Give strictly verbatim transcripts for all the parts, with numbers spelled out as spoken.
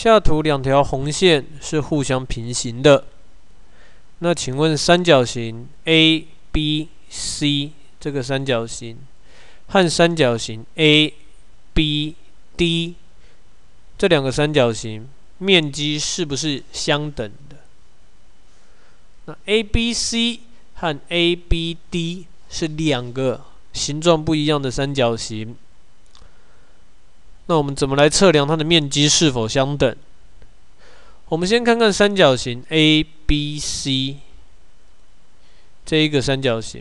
下图两条红线是互相平行的。那请问三角形 A B C 这个三角形和三角形 A B D 这两个三角形面积是不是相等的？那 A B C 和 A B D 是两个形状不一样的三角形。那我们怎么来测量它的面积是否相等？我们先看看三角形 A B C 这一个三角形，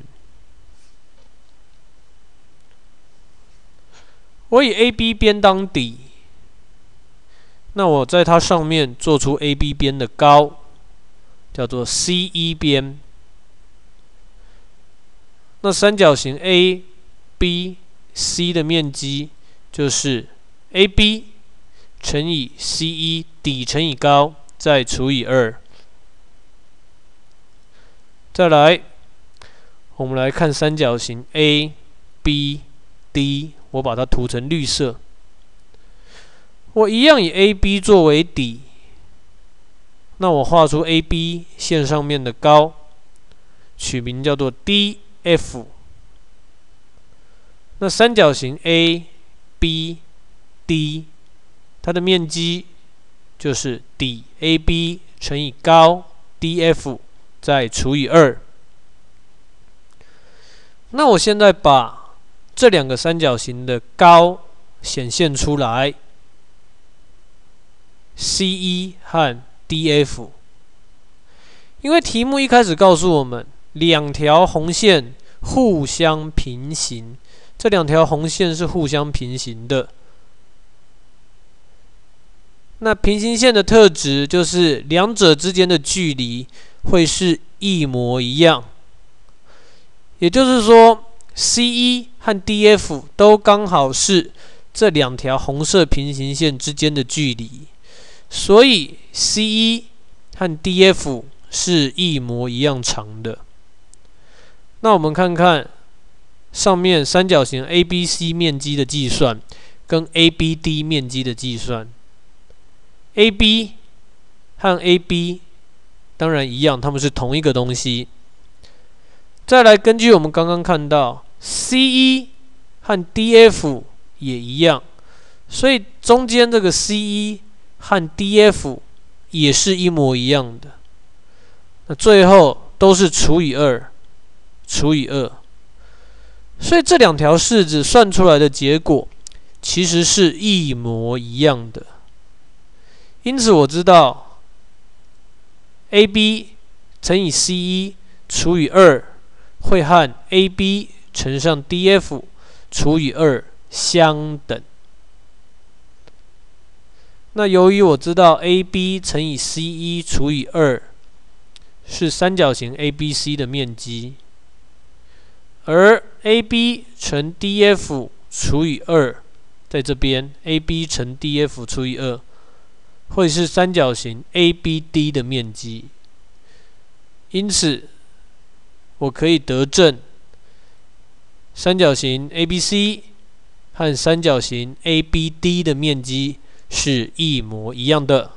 我以 A B 边当底，那我在它上面做出 A B 边的高，叫做 C E 边。那三角形 A B C 的面积就是 A B 乘以 C E 底乘以高，再除以二。再来，我们来看三角形 A B D， 我把它涂成绿色。我一样以 A B 作为底，那我画出 A B 线上面的高，取名叫做 D F。那三角形 A B D 它的面积就是底 A B 乘以高 D F 再除以二。那我现在把这两个三角形的高显现出来 ，C E 和 D F。因为题目一开始告诉我们，两条红线互相平行，这两条红线是互相平行的。那平行线的特质就是两者之间的距离会是一模一样，也就是说 ，C E 和 D F 都刚好是这两条红色平行线之间的距离，所以 C E 和 D F 是一模一样长的。那我们看看上面三角形 A B C 面积的计算跟 A B D 面积的计算。A B 和 A B 当然一样，它们是同一个东西。再来，根据我们刚刚看到 ，C E 和 D F 也一样，所以中间这个 C E 和 D F 也是一模一样的。那最后都是除以二，除以二，所以这两条式子算出来的结果其实是一模一样的。因此我知道 A B 乘以 C E 除以二会和 A B 乘上 D F 除以二相等。那由于我知道 A B 乘以 C E 除以二是三角形 A B C 的面积，而 A B 乘 D F 除以二在这边 A B 乘 D F 除以二会是三角形 A B D 的面积，因此我可以得证三角形 A B C 和三角形 A B D 的面积是一模一样的。